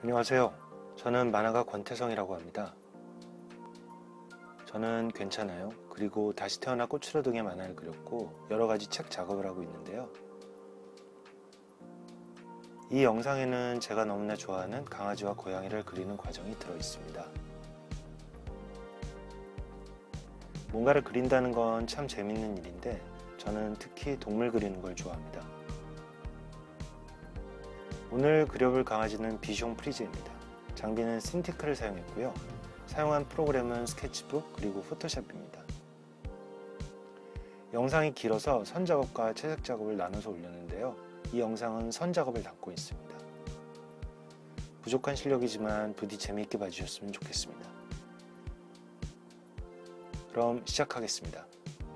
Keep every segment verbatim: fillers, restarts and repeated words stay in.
안녕하세요. 저는 만화가 권태성이라고 합니다. 저는 괜찮아요. 그리고 다시 태어나 꽃으로 등의 만화를 그렸고 여러가지 책 작업을 하고 있는데요. 이 영상에는 제가 너무나 좋아하는 강아지와 고양이를 그리는 과정이 들어있습니다. 뭔가를 그린다는 건 참 재밌는 일인데 저는 특히 동물 그리는 걸 좋아합니다. 오늘 그려볼 강아지는 비숑 프리즈입니다. 장비는 신티크를 사용했고요. 사용한 프로그램은 스케치북 그리고 포토샵입니다. 영상이 길어서 선작업과 채색 작업을 나눠서 올렸는데요. 이 영상은 선작업을 담고 있습니다. 부족한 실력이지만 부디 재미있게 봐주셨으면 좋겠습니다. 그럼 시작하겠습니다.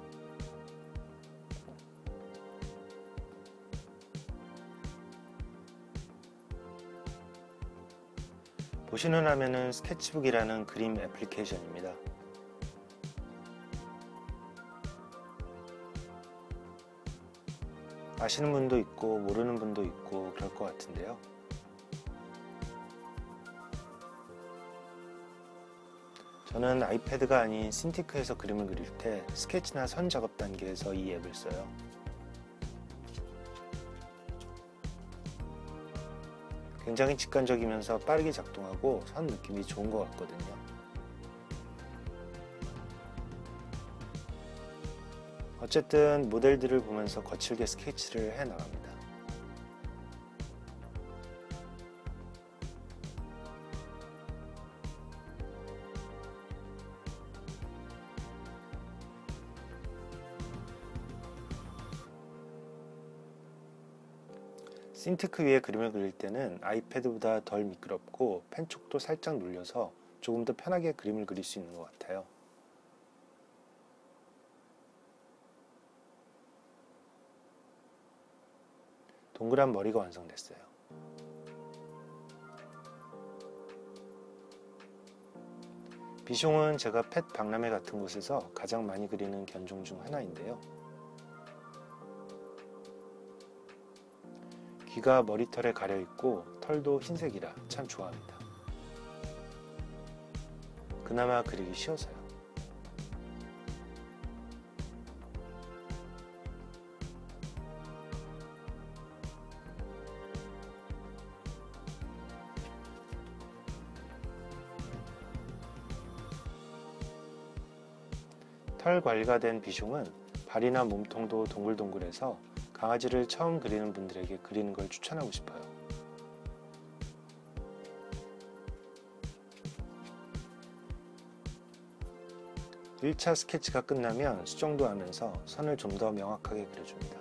보시는 화면은 스케치북이라는 그림 애플리케이션입니다. 아시는 분도 있고 모르는 분도 있고 그럴 것 같은데요. 저는 아이패드가 아닌 신티크에서 그림을 그릴 때 스케치나 선 작업 단계에서 이 앱을 써요. 굉장히 직관적이면서 빠르게 작동하고 선 느낌이 좋은 것 같거든요. 어쨌든 모델들을 보면서 거칠게 스케치를 해 나갑니다. 신티크 위에 그림을 그릴 때는 아이패드보다 덜 미끄럽고 펜촉도 살짝 눌려서 조금 더 편하게 그림을 그릴 수 있는 것 같아요. 동그란 머리가 완성됐어요. 비숑은 제가 펫 박람회 같은 곳에서 가장 많이 그리는 견종 중 하나인데요. 귀가 머리털에 가려있고 털도 흰색이라 참 좋아합니다. 그나마 그리기 쉬워서요. 털 관리가 된 비숑은 발이나 몸통도 동글동글해서 강아지를 처음 그리는 분들에게 그리는 걸 추천하고 싶어요. 일 차 스케치가 끝나면 수정도 하면서 선을 좀 더 명확하게 그려줍니다.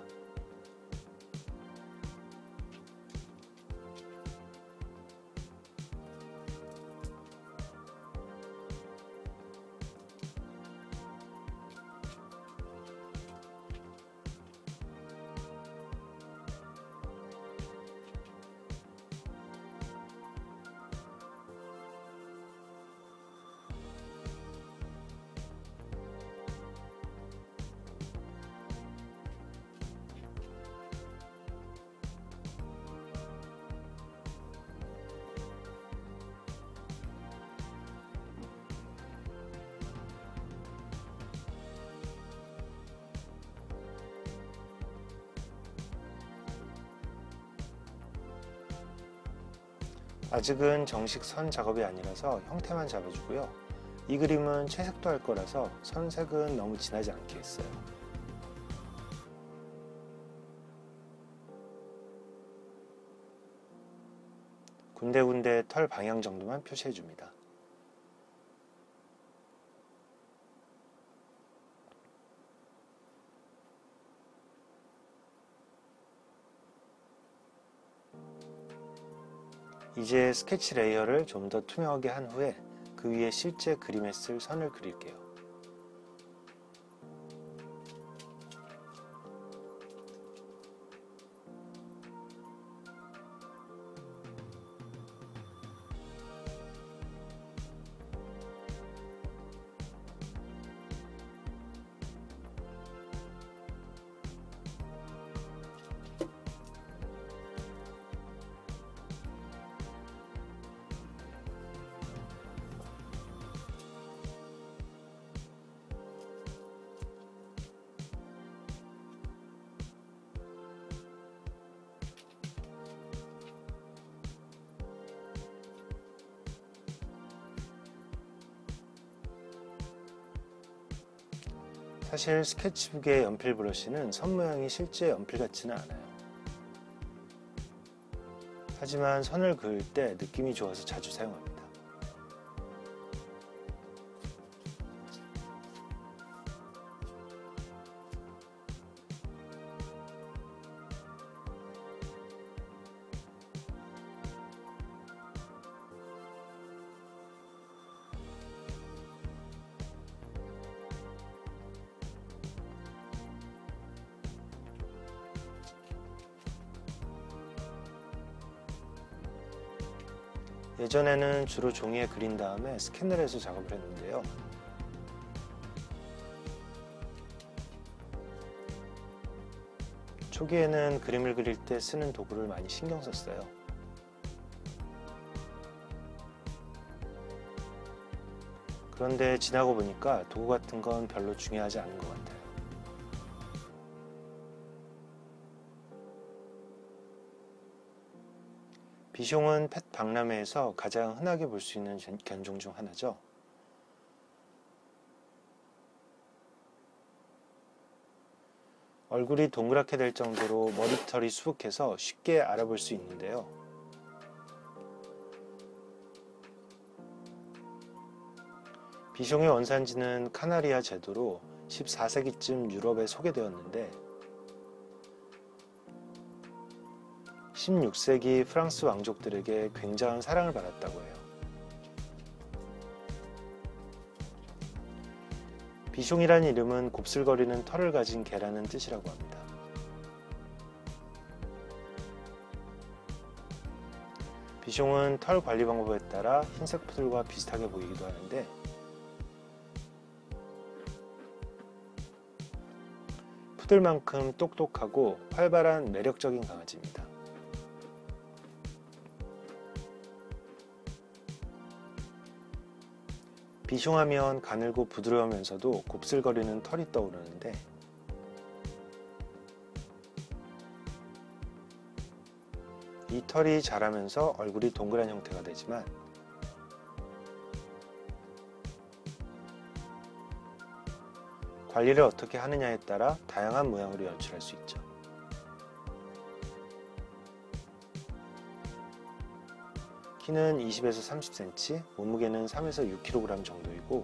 아직은 정식 선 작업이 아니라서 형태만 잡아주고요. 이 그림은 채색도 할 거라서 선색은 너무 진하지 않게 했어요. 군데군데 털 방향 정도만 표시해줍니다. 이제 스케치 레이어를 좀 더 투명하게 한 후에 그 위에 실제 그림에 쓸 선을 그릴게요. 사실 스케치북의 연필 브러쉬는 선 모양이 실제 연필 같지는 않아요. 하지만 선을 그을 때 느낌이 좋아서 자주 사용합니다. 예전에는 주로 종이에 그린 다음에 스캔을 해서 작업을 했는데요. 초기에는 그림을 그릴 때 쓰는 도구를 많이 신경 썼어요. 그런데 지나고 보니까 도구 같은 건 별로 중요하지 않은 것 같아요. 비숑은 펫 박람회에서 가장 흔하게 볼 수 있는 견종 중 하나죠. 얼굴이 동그랗게 될 정도로 머리털이 수북해서 쉽게 알아볼 수 있는데요. 비숑의 원산지는 카나리아 제도로 십사 세기쯤 유럽에 소개되었는데 십육 세기 프랑스 왕족들에게 굉장한 사랑을 받았다고 해요. 비숑이라는 이름은 곱슬거리는 털을 가진 개라는 뜻이라고 합니다. 비숑은 털 관리 방법에 따라 흰색 푸들과 비슷하게 보이기도 하는데 푸들만큼 똑똑하고 활발한 매력적인 강아지입니다. 비숑하면 가늘고 부드러우면서도 곱슬거리는 털이 떠오르는데 이 털이 자라면서 얼굴이 동그란 형태가 되지만 관리를 어떻게 하느냐에 따라 다양한 모양으로 연출할 수 있죠. 키는 이십에서 삼십 센티미터, 몸무게는 삼에서 육 킬로그램 정도이고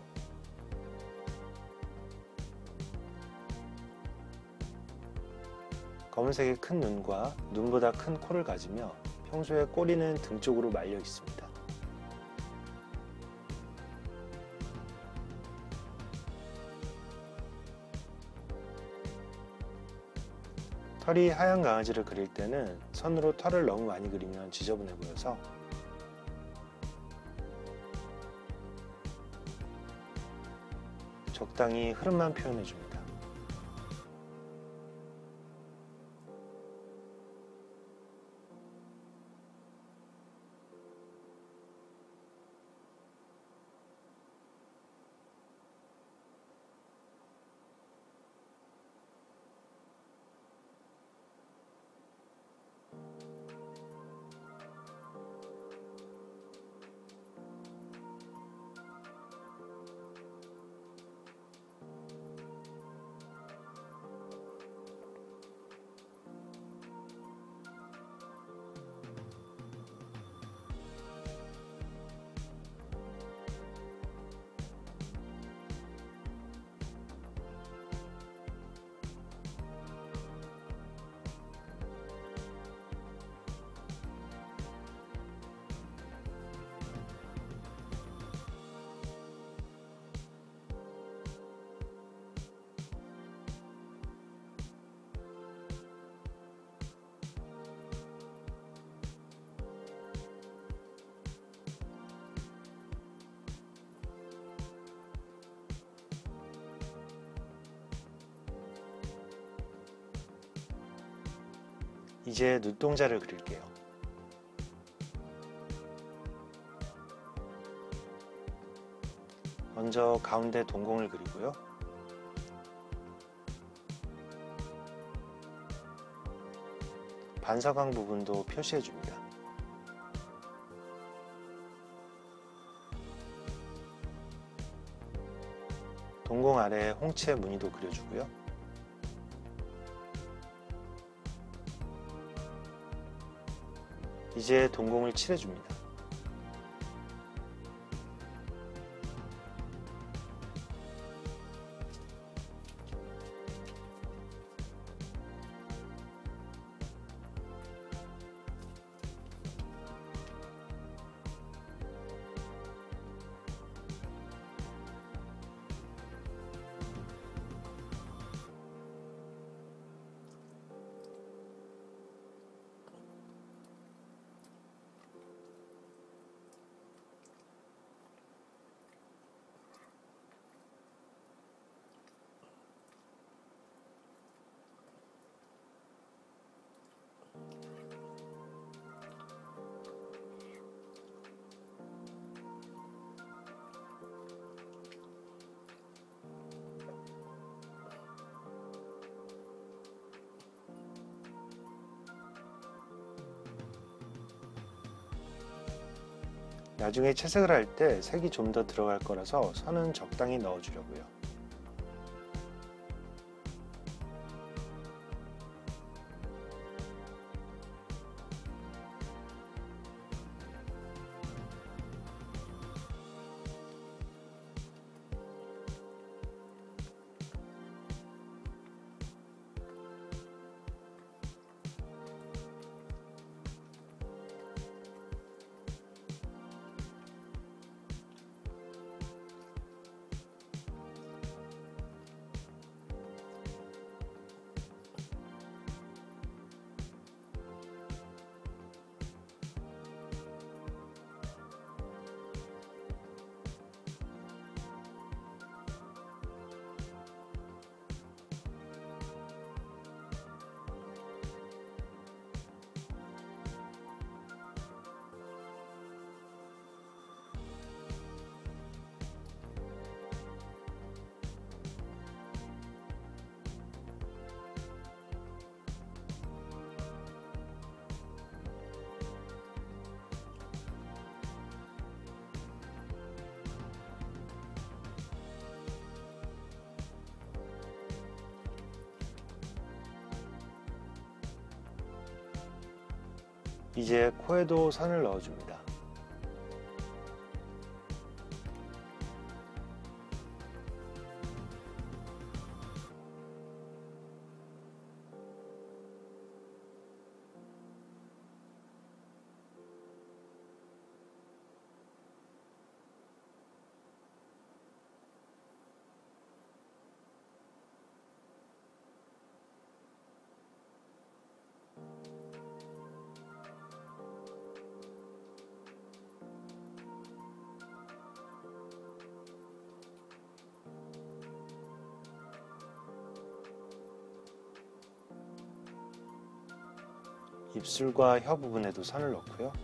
검은색의 큰 눈과 눈보다 큰 코를 가지며 평소에 꼬리는 등 쪽으로 말려 있습니다. 털이 하얀 강아지를 그릴 때는 선으로 털을 너무 많이 그리면 지저분해 보여서 적당히 흐름만 표현해줍니다. 이제 눈동자를 그릴게요. 먼저 가운데 동공을 그리고요. 반사광 부분도 표시해줍니다. 동공 아래에 홍채 무늬도 그려주고요. 이제 동공을 칠해줍니다. 나중에 채색을 할 때 색이 좀 더 들어갈 거라서 선은 적당히 넣어주려고요. 이제 코에도 선을 넣어줍니다. 입술과 혀 부분에도 선을 넣고요.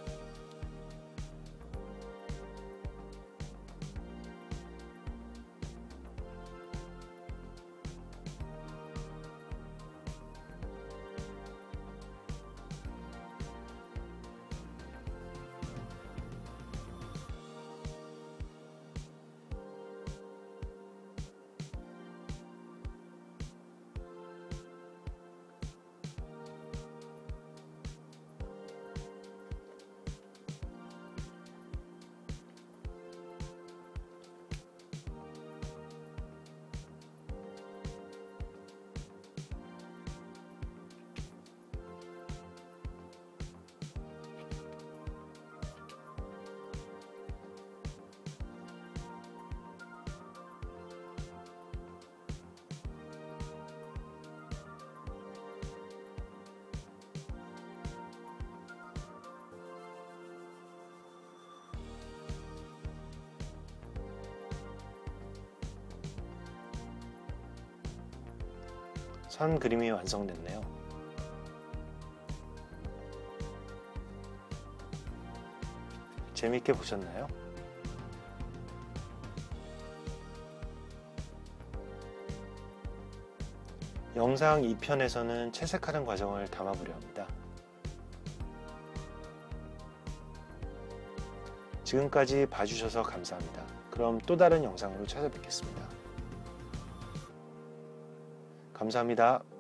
선 그림이 완성됐네요. 재밌게 보셨나요? 영상 이 편에서는 채색하는 과정을 담아보려 합니다. 지금까지 봐주셔서 감사합니다. 그럼 또 다른 영상으로 찾아뵙겠습니다. 감사합니다.